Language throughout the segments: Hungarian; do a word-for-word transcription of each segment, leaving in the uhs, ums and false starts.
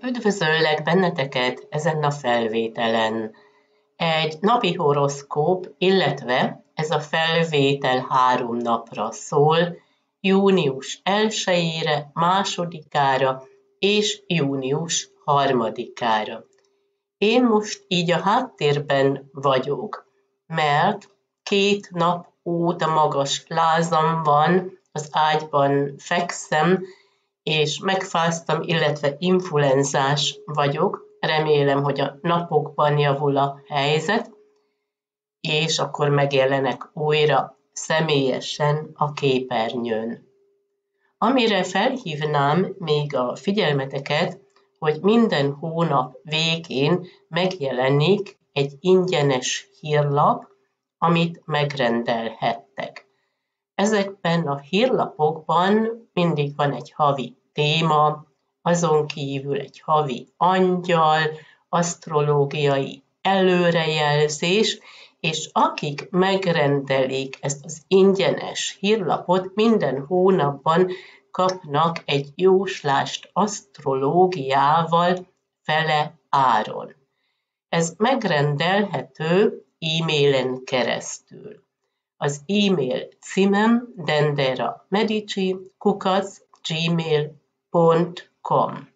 Üdvözöllek benneteket ezen a felvételen. Egy napi horoszkóp, illetve ez a felvétel három napra szól, június elsejére, másodikára és június harmadikára. Én most így a háttérben vagyok, mert két nap óta magas lázam van, az ágyban fekszem, és megfáztam, illetve influenzás vagyok. Remélem, hogy a napokban javul a helyzet, és akkor megjelenek újra személyesen a képernyőn. Amire felhívnám még a figyelmeteket, hogy minden hónap végén megjelenik egy ingyenes hírlap, amit megrendelhettek. Ezekben a hírlapokban mindig van egy havi téma, azon kívül egy havi angyal, asztrológiai előrejelzés, és akik megrendelik ezt az ingyenes hírlapot, minden hónapban kapnak egy jóslást asztrológiával fele áron. Ez megrendelhető e-mailen keresztül. Az e-mail címem denderamedici kukac gmail pont com.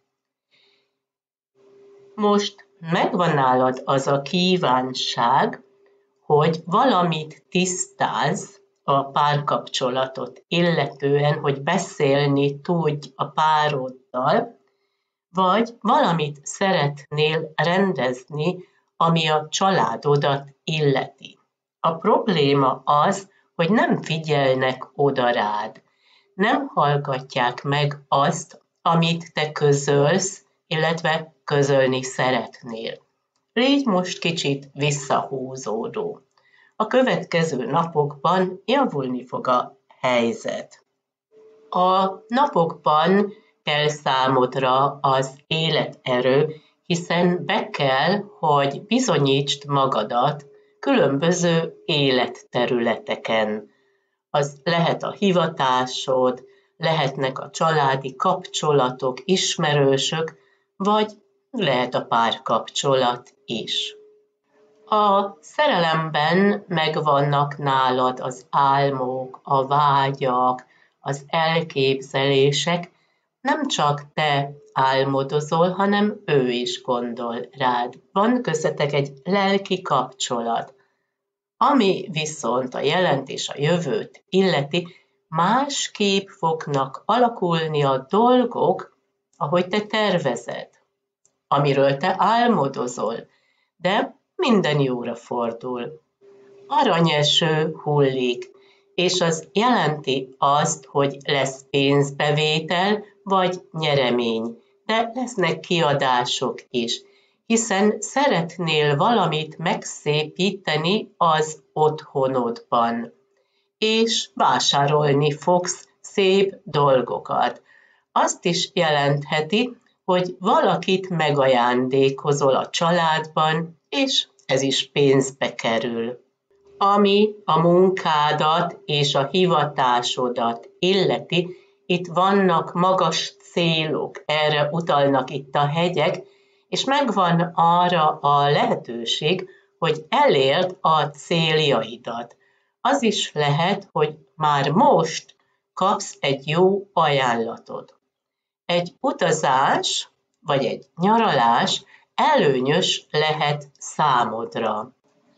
Most megvan nálad az a kívánság, hogy valamit tisztáz a párkapcsolatot illetően, hogy beszélni tudj a pároddal, vagy valamit szeretnél rendezni, ami a családodat illeti. A probléma az, hogy nem figyelnek oda rád, nem hallgatják meg azt, amit te közölsz, illetve közölni szeretnél. Légy most kicsit visszahúzódó. A következő napokban javulni fog a helyzet. A napokban kell számodra az életerő, hiszen be kell, hogy bizonyítsd magadat különböző életterületeken. Az lehet a hivatásod, lehetnek a családi kapcsolatok, ismerősök, vagy lehet a párkapcsolat is. A szerelemben megvannak nálad az álmok, a vágyak, az elképzelések, nem csak te álmodozol, hanem ő is gondol rád. Van köztetek egy lelki kapcsolat, ami viszont a jelent és a jövőt illeti, másképp fognak alakulni a dolgok, ahogy te tervezed, amiről te álmodozol, de minden jóra fordul. Aranyeső hullik, és az jelenti azt, hogy lesz pénzbevétel vagy nyeremény, de lesznek kiadások is, hiszen szeretnél valamit megszépíteni az otthonodban, és vásárolni fogsz szép dolgokat. Azt is jelentheti, hogy valakit megajándékozol a családban, és ez is pénzbe kerül. Ami a munkádat és a hivatásodat illeti, itt vannak magas célok, erre utalnak itt a hegyek, és megvan arra a lehetőség, hogy elérd a céljaidat. Az is lehet, hogy már most kapsz egy jó ajánlatot. Egy utazás vagy egy nyaralás előnyös lehet számodra.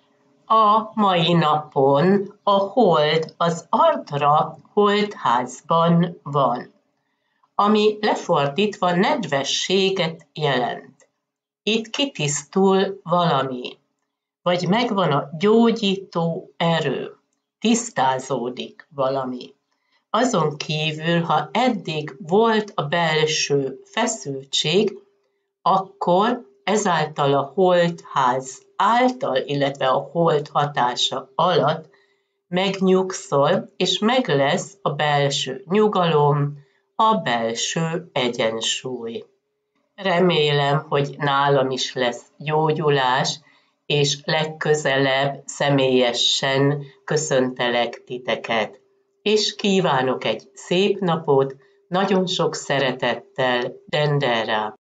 A mai napon a hold az Artra holdházban van, ami lefordítva nedvességet jelent. Itt kitisztul valami, vagy megvan a gyógyító erő, tisztázódik valami. Azon kívül, ha eddig volt a belső feszültség, akkor ezáltal a holdház által, illetve a hold hatása alatt megnyugszol, és meg lesz a belső nyugalom, a belső egyensúly. Remélem, hogy nálam is lesz gyógyulás, és legközelebb személyesen köszöntelek titeket. És kívánok egy szép napot, nagyon sok szeretettel, Dendera.